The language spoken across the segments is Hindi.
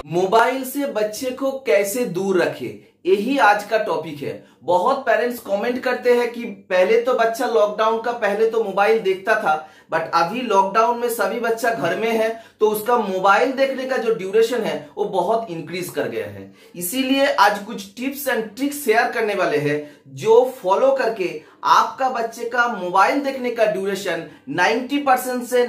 मोबाइल से बच्चे को कैसे दूर रखें, यही आज का टॉपिक है। बहुत पेरेंट्स कमेंट करते हैं कि पहले तो बच्चा लॉकडाउन का पहले तो मोबाइल देखता था, बट अभी लॉकडाउन में सभी बच्चा घर में है तो उसका मोबाइल देखने का जो ड्यूरेशन है वो बहुत इंक्रीज कर गया है। इसीलिए आज कुछ टिप्स एंड ट्रिक्स शेयर करने वाले हैं जो फॉलो करके आपका बच्चे का मोबाइल देखने का ड्यूरेशन 90% से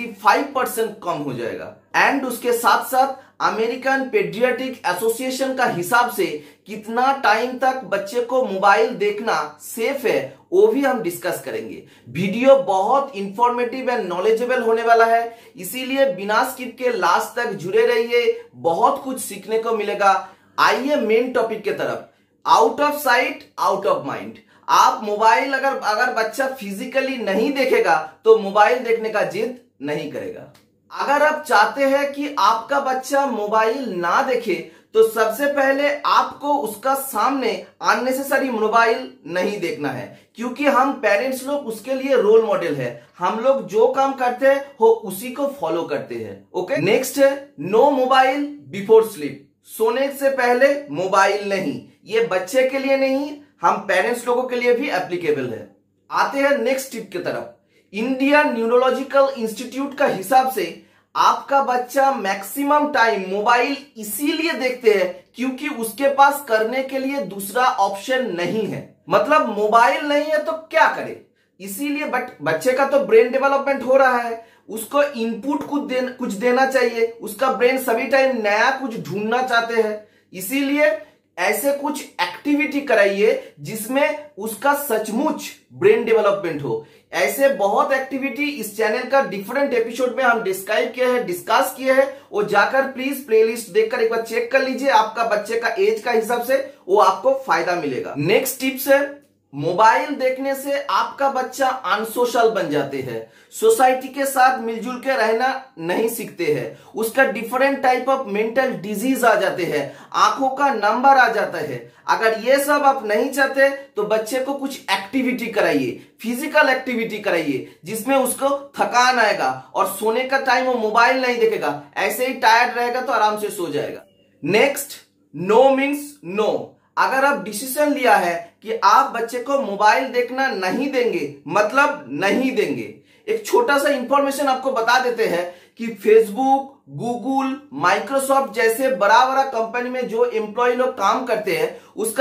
95% कम हो जाएगा। एंड उसके साथ साथ अमेरिकन पेडियाट्रिक एसोसिएशन का हिसाब से कितना टाइम तक बच्चे को मोबाइल देखना सेफ है वो भी हम डिस्कस करेंगे। वीडियो बहुत इंफॉर्मेटिव एंड नॉलेजेबल होने वाला है, इसीलिए बिना स्किप के लास्ट तक जुड़े रहिए, बहुत कुछ सीखने को मिलेगा। आइए मेन टॉपिक के तरफ। Out of sight out of mind. आप मोबाइल अगर बच्चा फिजिकली नहीं देखेगा तो मोबाइल देखने का जिद नहीं करेगा। अगर आप चाहते हैं कि आपका बच्चा मोबाइल ना देखे तो सबसे पहले आपको उसका सामने अननेसेसरी मोबाइल नहीं देखना है, क्योंकि हम पेरेंट्स लोग उसके लिए रोल मॉडल है। हम लोग जो काम करते हैं वो उसी को फॉलो करते हैं। ओके, नेक्स्ट है नो मोबाइल बिफोर स्लीप। सोने से पहले मोबाइल नहीं। ये बच्चे के लिए नहीं, हम पेरेंट्स लोगों के लिए भी एप्लीकेबल है। आते हैं नेक्स्ट टिप की तरफ। इंडियन न्यूरोलॉजिकल इंस्टीट्यूट का हिसाब से आपका बच्चा मैक्सिमम टाइम मोबाइल इसीलिए देखते हैं क्योंकि उसके पास करने के लिए दूसरा ऑप्शन नहीं है। मतलब मोबाइल नहीं है तो क्या करे, इसीलिए। बट बच्चे का तो ब्रेन डेवलपमेंट हो रहा है, उसको इनपुट कुछ देना चाहिए। उसका ब्रेन सभी टाइम नया कुछ ढूंढना चाहते हैं, इसीलिए ऐसे कुछ एक्टिविटी कराइए जिसमें उसका सचमुच ब्रेन डेवलपमेंट हो। ऐसे बहुत एक्टिविटी इस चैनल का डिफरेंट एपिसोड में हम डिस्क्राइब किए हैं, डिस्कस किए हैं। वो जाकर प्लीज प्लेलिस्ट देखकर एक बार चेक कर लीजिए, आपका बच्चे का एज का हिसाब से वो आपको फायदा मिलेगा। नेक्स्ट टिप्स है, मोबाइल देखने से आपका बच्चा अनसोशल बन जाते हैं, सोसाइटी के साथ मिलजुल के रहना नहीं सीखते हैं, उसका different type of mental disease आ जाते हैं, आंखों का नंबर आ जाता है। अगर ये सब आप नहीं चाहते तो बच्चे को कुछ एक्टिविटी कराइए, फिजिकल एक्टिविटी कराइए जिसमें उसको थकान आएगा और सोने का टाइम वो मोबाइल नहीं देखेगा, ऐसे ही टायर्ड रहेगा तो आराम से सो जाएगा। Next, no means no. अगर आप डिसीजन लिया है कि आप बच्चे को मोबाइल देखना नहीं देंगे, मतलब नहीं देंगे। एक छोटा सा इंफॉर्मेशन आपको बता देते हैं कि फेसबुक, गूगल, माइक्रोसॉफ्ट जैसे बड़ा बड़ा कंपनी में जो एम्प्लॉय लोग काम करते हैं उसका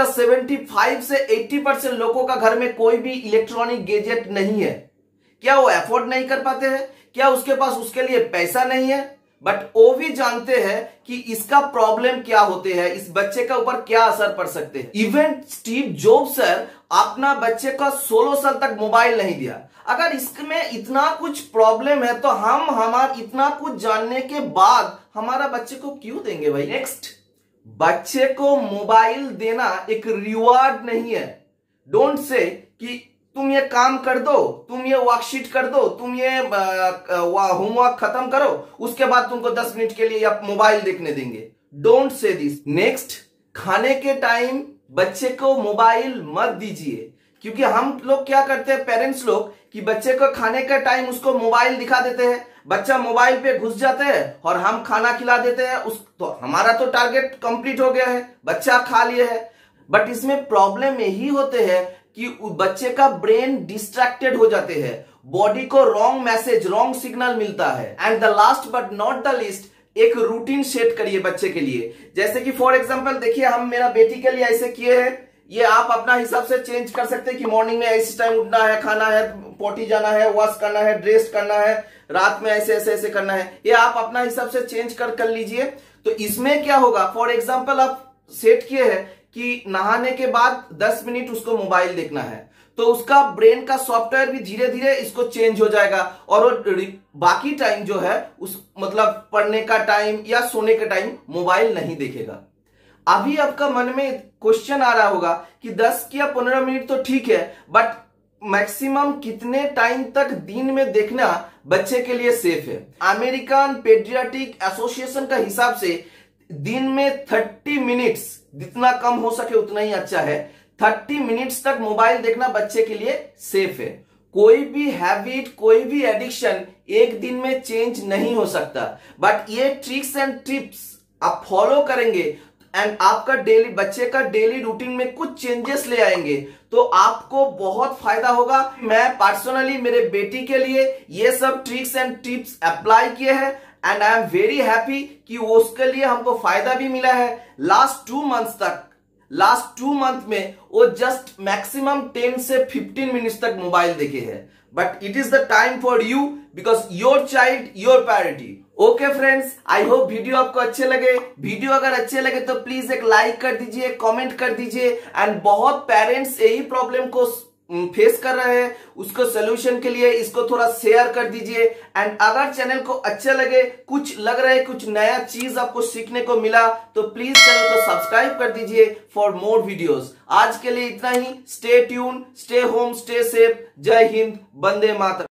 75 से 80% लोगों का घर में कोई भी इलेक्ट्रॉनिक गैजेट नहीं है। क्या वो अफोर्ड नहीं कर पाते हैं? क्या उसके पास उसके लिए पैसा नहीं है? बट वो भी जानते हैं कि इसका प्रॉब्लम क्या होते हैं, इस बच्चे का ऊपर क्या असर पड़ सकते हैं। इवन स्टीव जॉब सर अपना बच्चे का 16 साल तक मोबाइल नहीं दिया। अगर इसमें इतना कुछ प्रॉब्लम है तो हम इतना कुछ जानने के बाद हमारा बच्चे को क्यों देंगे भाई। नेक्स्ट, बच्चे को मोबाइल देना एक रिवार्ड नहीं है। डोंट से कि तुम ये काम कर दो, तुम ये वर्कशीट कर दो, तुम ये होमवर्क खत्म करो, उसके बाद तुमको 10 मिनट के लिए या मोबाइल देखने देंगे। Don't say this. नेक्स्ट, खाने के टाइम बच्चे को मोबाइल मत दीजिए, क्योंकि हम लोग क्या करते हैं पेरेंट्स लोग कि बच्चे को खाने का टाइम उसको मोबाइल दिखा देते हैं, बच्चा मोबाइल पे घुस जाते हैं और हम खाना खिला देते हैं तो हमारा तो टारगेट कंप्लीट हो गया है, बच्चा खा लिया है। बट इसमें प्रॉब्लम यही होते हैं कि बच्चे का ब्रेन डिस्ट्रैक्टेड हो जाते हैं, बॉडी को रॉन्ग मैसेज, रॉन्ग सिग्नल मिलता है। And the last but not the least, एक रूटीन सेट करिए बच्चे के लिए। जैसे कि फॉर एग्जांपल देखिए, हम मेरा बेटी के लिए ऐसे किए हैं, ये आप अपना हिसाब से चेंज कर सकते हैं कि मॉर्निंग में इस टाइम उठना है, खाना है, पोटी जाना है, वॉश करना है, ड्रेस करना है, रात में ऐसे ऐसे ऐसे करना है। ये आप अपना हिसाब से चेंज कर लीजिए। तो इसमें क्या होगा, फॉर एग्जाम्पल आप सेट किए हैं कि नहाने के बाद 10 मिनट उसको मोबाइल देखना है, तो उसका ब्रेन का सॉफ्टवेयर भी धीरे धीरे इसको चेंज हो जाएगा और वो बाकी टाइम जो है उस मतलब पढ़ने का टाइम या सोने का टाइम मोबाइल नहीं देखेगा। अभी आपका मन में क्वेश्चन आ रहा होगा कि 10 या 15 मिनट तो ठीक है, बट मैक्सिमम कितने टाइम तक दिन में देखना बच्चे के लिए सेफ है। अमेरिकन पेडियाट्रिक एसोसिएशन का हिसाब से दिन में 30 मिनट्स, जितना कम हो सके उतना ही अच्छा है, 30 मिनट्स तक मोबाइल देखना बच्चे के लिए सेफ है। कोई भी हैबिट, कोई भी एडिक्शन एक दिन में चेंज नहीं हो सकता, बट ये ट्रिक्स एंड टिप्स आप फॉलो करेंगे एंड आपका डेली बच्चे का डेली रूटीन में कुछ चेंजेस ले आएंगे तो आपको बहुत फायदा होगा। मैं पर्सनली मेरे बेटी के लिए ये सब ट्रिक्स एंड टिप्स अप्लाई किए हैं and I am very happy कि उसके लिए हमको फायदा भी मिला है। लास्ट 2 मंथ में वो जस्ट मैक्सिमम 10 से 15 मिनट्स तक मोबाइल देखे हैं। But it is the time for you because your child your priority. Okay friends, I hope video आपको अच्छे लगे। वीडियो अगर अच्छे लगे तो प्लीज एक लाइक कर दीजिए, कमेंट कर दीजिए एंड बहुत पेरेंट्स यही प्रॉब्लम को फेस कर रहे हैं, उसको सोल्यूशन के लिए इसको थोड़ा शेयर कर दीजिए। एंड अगर चैनल को अच्छा लगे, कुछ लग रहा है कुछ नया चीज आपको सीखने को मिला तो प्लीज चैनल को सब्सक्राइब कर दीजिए फॉर मोर वीडियोस। आज के लिए इतना ही। Stay tune, stay home, stay safe. Jai Hind, Vande Mataram.